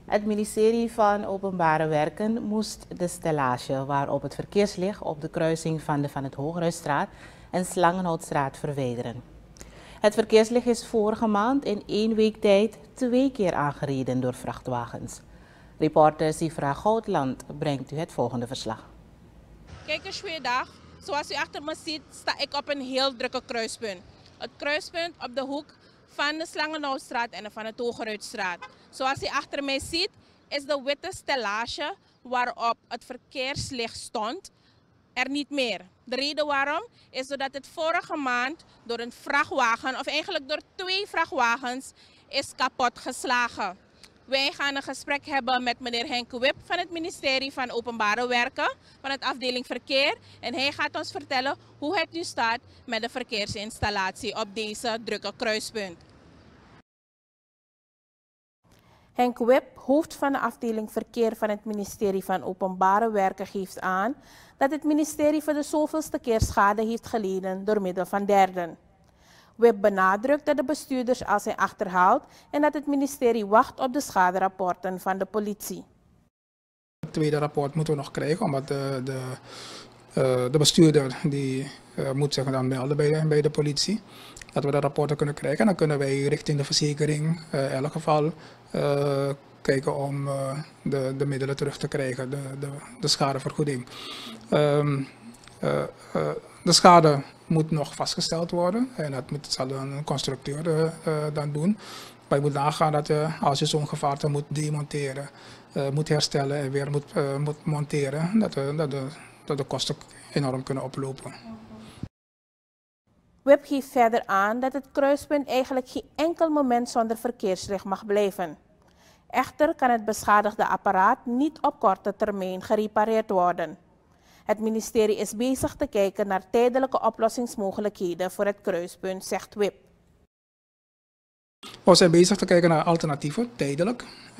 Het ministerie van Openbare Werken moest de stellage waarop het verkeerslicht op de kruising van de Van het Hooghuisstraat en Slangenhoutstraat verwijderen. Het verkeerslicht is vorige maand in 1 week tijd 2 keer aangereden door vrachtwagens. Reporter Sifra Goudland brengt u het volgende verslag. Kijk eens, goeiedag. Zoals u achter me ziet, sta ik op een heel drukke kruispunt. Het kruispunt op de hoek van de Slangenhoutstraat en de Van het Hooghuisstraat. Zoals u achter mij ziet, is de witte stellage waarop het verkeerslicht stond er niet meer. De reden waarom is doordat het vorige maand door een vrachtwagen, of eigenlijk door 2 vrachtwagens, is kapot geslagen. Wij gaan een gesprek hebben met meneer Henk Wip van het ministerie van Openbare Werken, van het afdeling Verkeer. En hij gaat ons vertellen hoe het nu staat met de verkeersinstallatie op deze drukke kruispunt. Henk Wip, hoofd van de afdeling Verkeer van het ministerie van Openbare Werken, geeft aan dat het ministerie voor de zoveelste keer schade heeft geleden door middel van derden. Wip benadrukt dat de bestuurders al zijn achterhaald en dat het ministerie wacht op de schaderapporten van de politie. Het tweede rapport moeten we nog krijgen, omdat de bestuurder die moet zich dan melden bij de politie. Dat we de rapporten kunnen krijgen en dan kunnen wij richting de verzekering in elk geval kijken om de middelen terug te krijgen, de schadevergoeding. De schade moet nog vastgesteld worden en dat zal een constructeur dan doen. Maar je moet nagaan dat als je zo'n gevaarte moet demonteren, moet herstellen en weer moet monteren, dat de kosten enorm kunnen oplopen. Wip geeft verder aan dat het kruispunt eigenlijk geen enkel moment zonder verkeerslicht mag blijven. Echter kan het beschadigde apparaat niet op korte termijn gerepareerd worden. Het ministerie is bezig te kijken naar tijdelijke oplossingsmogelijkheden voor het kruispunt, zegt Wip. We zijn bezig te kijken naar alternatieven, tijdelijk.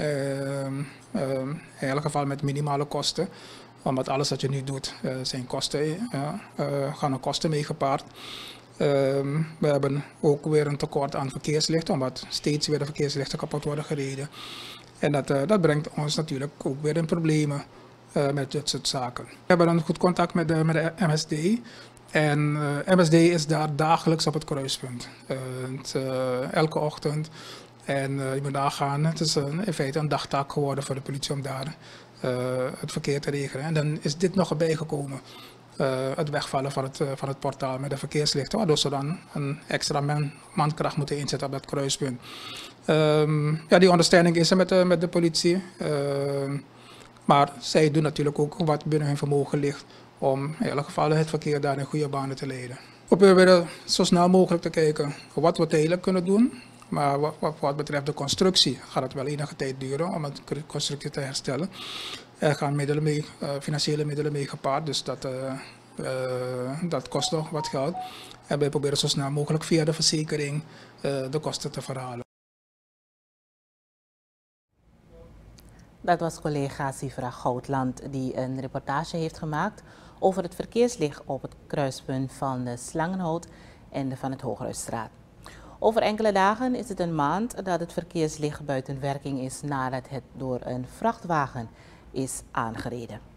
In elk geval met minimale kosten. Omdat alles wat je nu doet, zijn kosten, gaan er kosten mee gepaard. We hebben ook weer een tekort aan verkeerslichten, omdat steeds weer de verkeerslichten kapot worden gereden. En dat brengt ons natuurlijk ook weer in problemen met dit soort zaken. We hebben een goed contact met de MSD. En MSD is daar dagelijks op het kruispunt. Elke ochtend. En je moet nagaan, het is in feite een dagtaak geworden voor de politie om daar het verkeer te regelen. En dan is dit nog erbij gekomen. Het wegvallen van het portaal met de verkeerslichten, waardoor ze dan een extra mankracht moeten inzetten op dat kruispunt. Die ondersteuning is er met de politie. Maar zij doen natuurlijk ook wat binnen hun vermogen ligt om in elk geval het verkeer daar in goede banen te leiden. We proberen zo snel mogelijk te kijken wat we tijdelijk kunnen doen. Maar wat betreft de constructie gaat het wel enige tijd duren om de constructie te herstellen. Er gaan financiële middelen mee gepaard, dus dat kost nog wat geld. En wij proberen zo snel mogelijk via de verzekering de kosten te verhalen. Dat was collega Sifra Goudland die een reportage heeft gemaakt over het verkeerslicht op het kruispunt van de Slangenhout en de Van het Hooghuisstraat. Over enkele dagen is het een maand dat het verkeerslicht buiten werking is nadat het door een vrachtwagen is aangereden.